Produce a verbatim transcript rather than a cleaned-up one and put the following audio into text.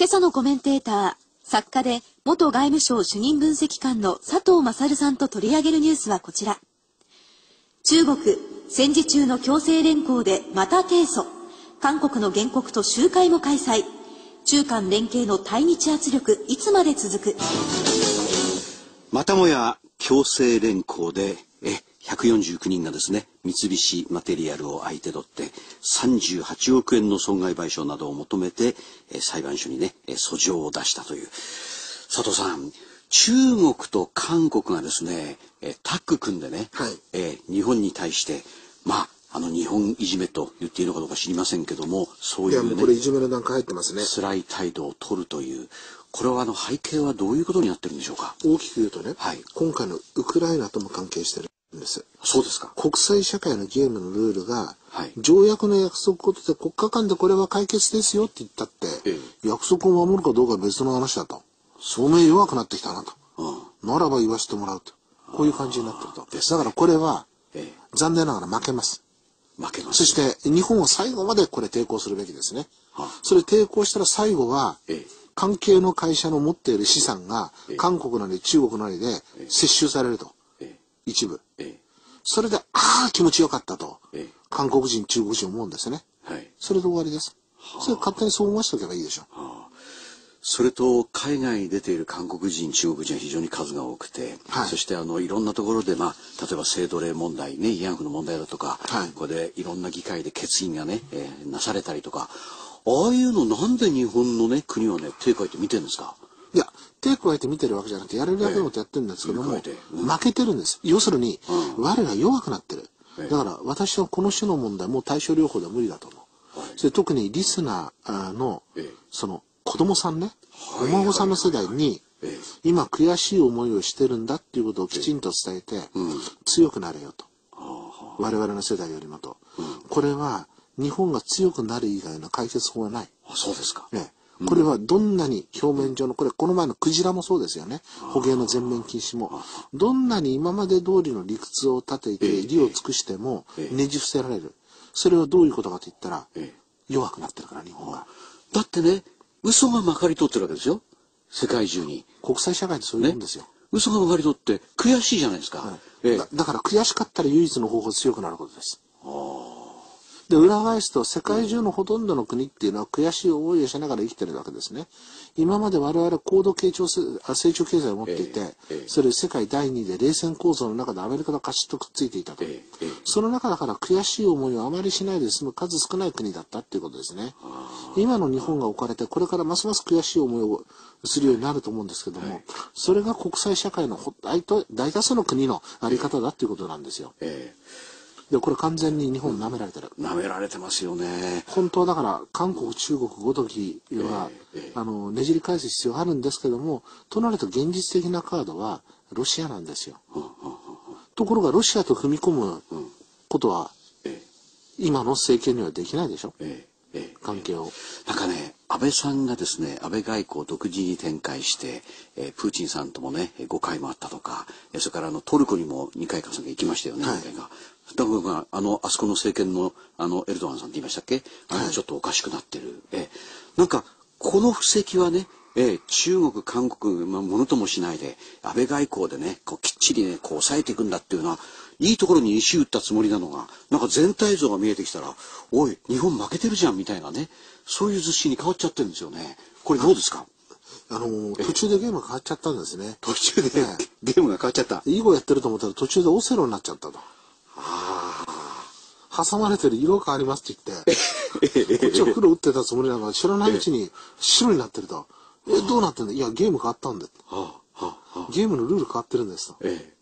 今朝のコメンテーター、作家で元外務省主任分析官の佐藤勝さんと取り上げるニュースはこちら。中国、戦時中の強制連行でまた提訴。韓国の原告と集会も開催。中韓連携の対日圧力、いつまで続く。 またもや強制連行でえひゃくよんじゅうきゅうにんがですね、三菱マテリアルを相手取ってさんじゅうはちおくえんの損害賠償などを求めてえ裁判所にね訴状を出したという。佐藤さん、中国と韓国がですねえタッグ組んでね、はい、え日本に対してまああの日本いじめと言っていいのかどうか知りませんけども、そういうね、いやもうこれいじめの段階入ってますね。辛い態度を取るという。これはあの背景はどういうことになってるんでしょうか。 大きく言うとね、はい、今回のウクライナとも関係してるんです。 そうですか。 国際社会のゲームのルールが、はい、条約の約束事で国家間でこれは解決ですよって言ったって、ええ、約束を守るかどうかは別の話だと。証明弱くなってきたなと。うん、ならば言わせてもらうと。こういう感じになってると。ね、だからこれは、ええ、残念ながら負けます。 負けます。 そして日本は最後までこれ抵抗するべきですね。はあ、それ抵抗したら最後は、ええ、関係の会社の持っている資産が韓国なり中国なりで接収されると、一部、それでああ気持ちよかったと韓国人中国人思うんですね、はい、それで終わりです。それ勝手にそう思わせておけばいいでしょう。はあ、 それと海外に出ている韓国人中国人は非常に数が多くて、はい、そしてあのいろんなところで、まあ、例えば性奴隷問題ね、慰安婦の問題だとか、はい、これでいろんな議会で決議がね、えー、なされたりとか、ああいうのなんで日本のね国はね手加えて見てるんですか。 いや手加えて見てるわけじゃなくてやれるだけのことやってるんですけども、ええうん、負けてるんです。要するに、うん、我が弱くなってる、ええ、だから私はこの種の問題もう対症療法では無理だと思う、はい、それ特にリスナーの、ええ、その子供さんね、はい、お孫さんの世代に、はいはい、今悔しい思いをしてるんだっていうことをきちんと伝えて、ええうん、強くなれよと、我々の世代よりもと、うん、これは日本が強くなる以外の解決法はない。 あ、そうですか。 ね、うん、これはどんなに表面上の、これこの前のクジラもそうですよね。捕鯨の全面禁止も。どんなに今まで通りの理屈を立てて理を尽くしてもねじ伏せられる。それはどういうことかと言ったら、弱くなってるから日本が。 だってね、嘘がまかり通ってるわけですよ。世界中に。 国際社会ってそういうもんですよ。ね、 嘘がまかり通って悔しいじゃないですか。はい、 ええ、だ, だから悔しかったら唯一の方法強くなることです。で裏返すと世界中のほとんどの国っていうのは悔しい思いをしながら生きてるわけですね。今まで我々高度成長成長経済を持っていて、それ世界だいにいで冷戦構造の中でアメリカとカチッとくっついていたと。その中だから悔しい思いをあまりしないで済む数少ない国だったっていうことですね。今の日本が置かれてこれからますます悔しい思いをするようになると思うんですけども、それが国際社会の大多数の国のあり方だっていうことなんですよ。でこれ完全に日本舐められてる。 舐められてますよね。 本当はだから韓国中国ごときは、えーえー、あのねじり返す必要があるんですけども、となると現実的なカードはロシアなんですよ。うんうんうん、ところがロシアと踏み込むことは、うんえー、今の政権にはできないでしょ。えーえー、関係を。 なんかね、安倍さんがですね、安倍外交を独自に展開して、えー、プーチンさんともねごかいもあったとか、それからあのトルコにもにかいかさんか行きましたよね。はい、だからあのあそこの政権のあのエルドアンさんって言いましたっけ、あのちょっとおかしくなってる、はい、えなんかこの布石はね、え中国韓国、まあ、ものともしないで安倍外交でねこうきっちりねこう抑えていくんだっていうのはいいところに石打ったつもりなのが、なんか全体像が見えてきたらおい日本負けてるじゃんみたいなね、そういう図式に変わっちゃってるんですよね。これどうですか。 あのー、途中でゲームが変わっちゃったんですね。 途中で、ね、ゲームが変わっちゃった。 囲碁やってると思ったら途中でオセロになっちゃったと。ああ、挟まれてる色変わりますって言ってこっちは黒打ってたつもりなのが知らないうちに白になってると。えどうなってんだ。いやゲーム変わったんだ。ゲームのルール変わってるんですと。